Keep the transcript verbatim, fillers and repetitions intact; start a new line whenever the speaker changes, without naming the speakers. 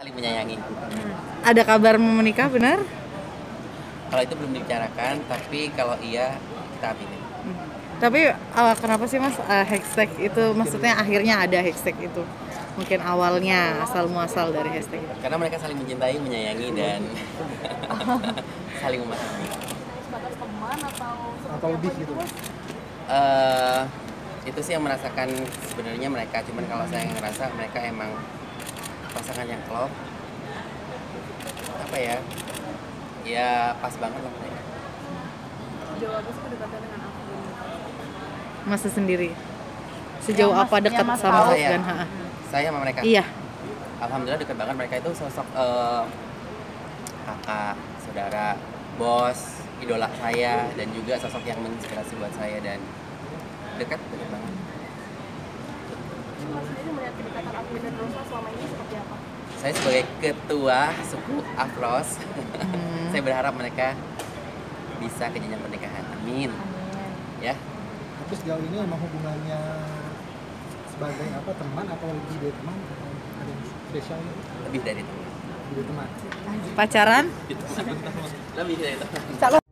Saling menyayangi.
Ada kabar mau menikah, benar?
Kalau itu belum dibicarakan, tapi kalau iya kita aminin.
Hmm. Tapi uh, kenapa sih mas uh, hashtag itu, maksudnya akhirnya ada hashtag itu? Mungkin awalnya asal muasal dari hashtag itu.
Karena mereka saling mencintai, menyayangi, dan saling memahami.
Sebatas teman atau
Atau lebih gitu?
Eh, itu sih yang merasakan sebenarnya mereka. Cuman kalau saya ngerasa mereka emang pasangan yang klop. Apa ya? Ya pas banget lah mereka.
sejauh apa sih kedekatan dengan aku?
Masa sendiri? Sejauh
Ya, Mas-
apa dekat
ya, Mas
sama
tahu.
Mas dan Ha?
Saya sama mereka.
Iya.
Alhamdulillah dekat banget. Mereka itu sosok eh, kakak, saudara, bos, idola saya, dan juga sosok yang menginspirasi buat saya, dan dekat dekat banget.
Mas sendiri melihat kedekatan aku dan Rosa selama ini seperti apa?
Saya sebagai ketua suku Afros,
Hmm.
saya berharap mereka bisa ke jenjang pernikahan. Amin. Ya,
Tapi sejauh ini emang hubungannya sebagai apa, teman atau lebih dari teman, atau ada yang spesial gitu?
lebih dari itu.
Lebih dari teman.
Pacaran?
Lebih dari itu.